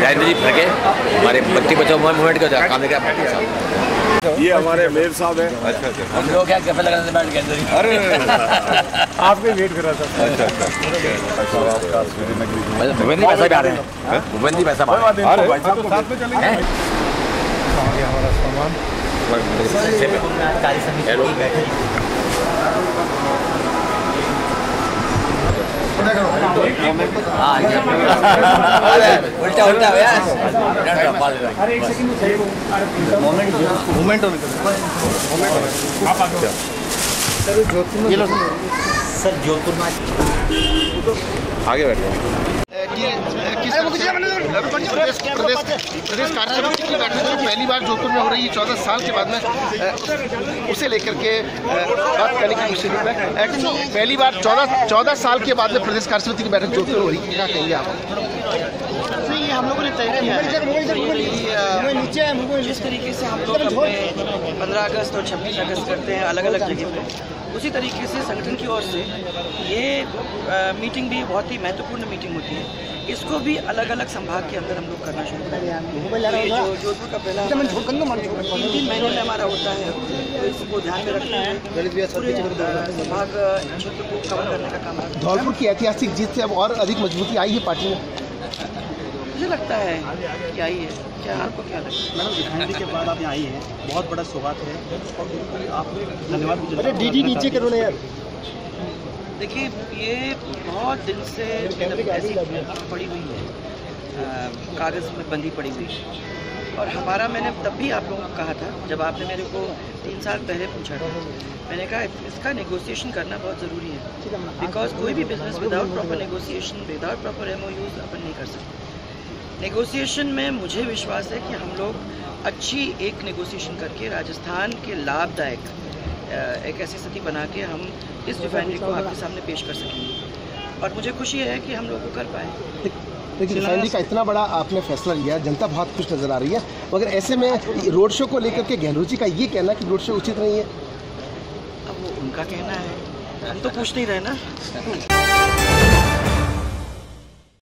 राजेंद्र जी फरके हमारे बच्ची बच्चों मूवमेंट का काम लेकर पार्टी साहब। ये हमारे मेयर साहब हैं। अच्छा अच्छा। हम लोग क्या कैफे लगाने बैठ गए। अरे आपके वेट कर रहा था। अच्छा अच्छा। भूपेंद्र पैसा भी आ रहे हैं। भूपेंद्र पैसा आ रहे हैं। साथ में चलेंगे। हमारा सामान उल्टा उल्टा मूवमेंट सर जोधपुर में आगे बैठो। प्रदेश कार्यसमिति की बैठक पहली बार जोधपुर में हो रही है 14 साल के बाद में, उसे लेकर के बात करने की कोशिश है। पहली बार 14 साल के बाद में प्रदेश कार्यसमिति की बैठक जोधपुर हो रही है, क्या कहेंगे आप? नहीं, ये हम लोगों ने तय किया है। जिस तरीके से हम लोग अपने 15 अगस्त और 26 अगस्त करते हैं अलग अलग जगह पे, उसी तरीके से संगठन की ओर से ये मीटिंग भी बहुत ही महत्वपूर्ण मीटिंग होती है। इसको भी अलग अलग संभाग के अंदर हम लोग करना शुरू करें। जो जोधपुर का पहला 3 महीने में हमारा होता है, तो इसको ध्यान में रखना है। संभाग क्षेत्र को कवर करने का काम है। धौलपुर की ऐतिहासिक जीत से अब और अधिक मजबूती आई है पार्टी में, मुझे लगता है कि आई है। क्या आपको क्या लगता है? मैडम, रिफाइनरी के बाद आप यहाँ आई हैं, बहुत बड़ा सौगात है और आपने धन्यवाद भी। अरे डीडी नीचे करो ना यार। देखिए, ये बहुत दिन से ऐसी पड़ी हुई है, कागज़ में बंदी पड़ी हुई है। और हमारा, मैंने तब भी आप लोगों को कहा था, जब आपने मेरे को 3 साल पहले पूछा था, मैंने कहा इसका नेगोशिएशन करना बहुत ज़रूरी है। बिकॉज कोई भी business without proper negotiation, without proper MOUs अपन नहीं कर सकते। नेगोशिएशन में मुझे विश्वास है कि हम लोग अच्छी एक नेगोशिएशन करके राजस्थान के लाभदायक एक ऐसी स्थिति बना के हम इस रिफाइनरी को आपके सामने पेश कर सकेंगे। और मुझे खुशी है कि हम लोग को कर पाए। लेकिन रिफाइनरी का इतना बड़ा आपने फैसला लिया, जनता बहुत खुश नजर आ रही है, मगर ऐसे में रोड शो को लेकर के गहलोत जी का ये कहना कि रोड शो उचित नहीं है, अब वो उनका कहना है, हम तो पूछ नहीं रहे ना।